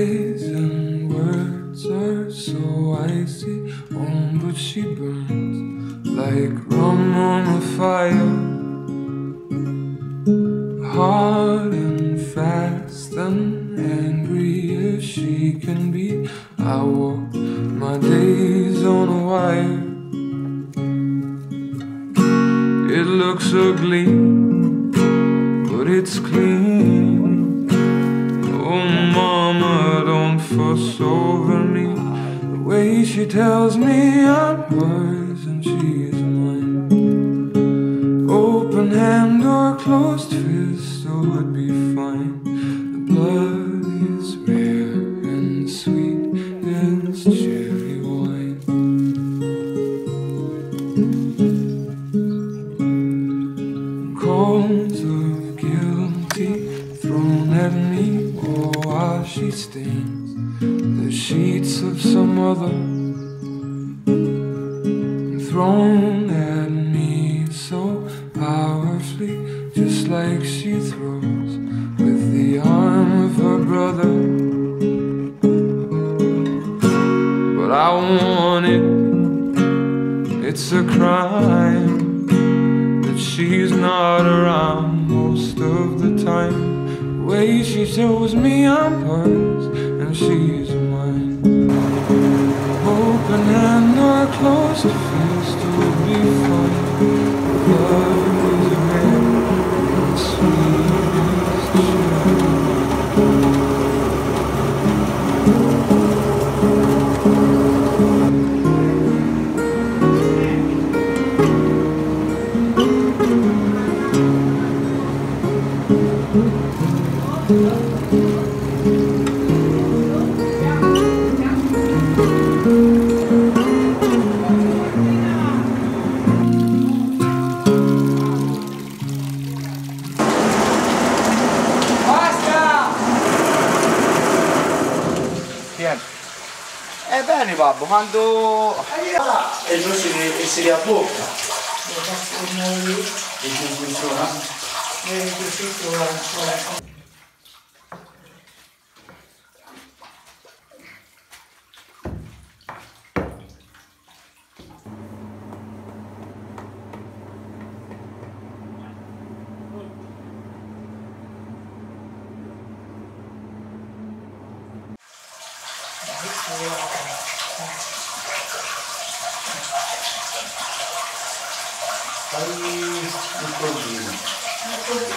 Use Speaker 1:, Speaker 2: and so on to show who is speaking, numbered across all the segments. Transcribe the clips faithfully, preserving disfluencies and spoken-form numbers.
Speaker 1: eyes and words are so icy. Oh, but she burns like rum on a fire, hard and fast and angry as she can be. I walk my days on a wire. It looks ugly, but it's clean. Oh, mama, don't fuss over me. The way she tells me I'm hers and she's mine. Open hand or closed fist, oh, it'd be fine. The blood is rare and sweet as cherry wine. Calls of guilty thrown at me, oh, while she stains the sheets of some other, thrown at me so powerfully, just like she throws with the arm of her brother. But I want it, it's a crime that she's not around most of the time. The way she shows me I'm hers and she's mine. Open hand or closed fist would be fine. Love is rare and sweet as cherry.
Speaker 2: Eh bene babbo, quando... E il si, e si riabbocca. E come funziona? E così funziona. Fai un pochino.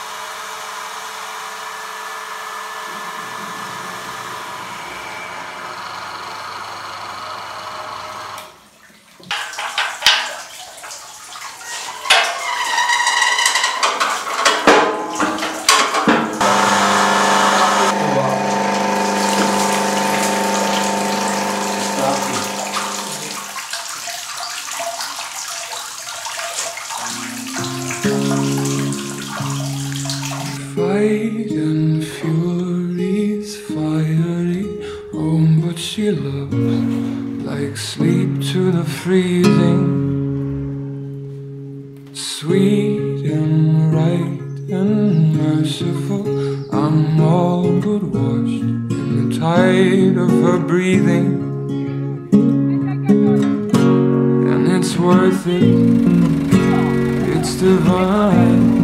Speaker 1: Fight and fury's fiery, oh, but she loves like sleep to the freezing. Sweet and right and merciful, I'm all but washed in the tide of her breathing. And it's worth it, it's divine.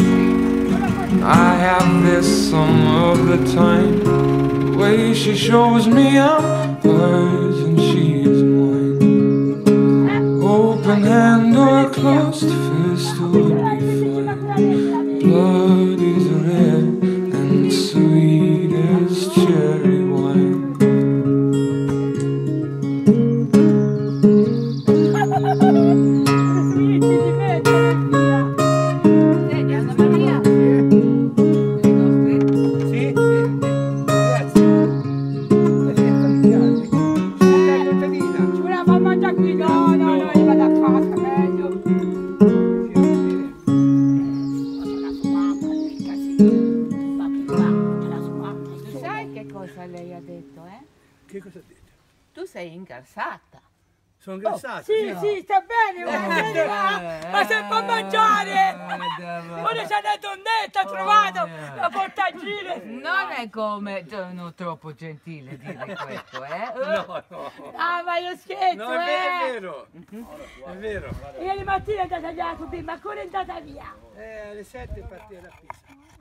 Speaker 1: I have this some of the time. The way she shows me I'm hers and she's mine. Open hand or closed fist would be fine. Blood is red and sweet as cherry wine.
Speaker 3: Cosa lei ha detto, eh?
Speaker 4: Che cosa ha detto?
Speaker 3: Tu sei ingrassata. Sono ingrassato.
Speaker 4: Sì, no. Sì, sta bene, eh, eh, ma se fa mangiare! Ora c'è una donnetta, ha trovato la portagine!
Speaker 5: Non è come, non troppo gentile dire questo, eh?
Speaker 3: No, no.
Speaker 4: Ah, ma io scherzo,
Speaker 3: No, è
Speaker 4: eh!
Speaker 3: vero, è vero. È vero.
Speaker 4: Ieri mattina è andata via, ma ancora è andata via!
Speaker 3: Eh, alle sette partiva da Pisa.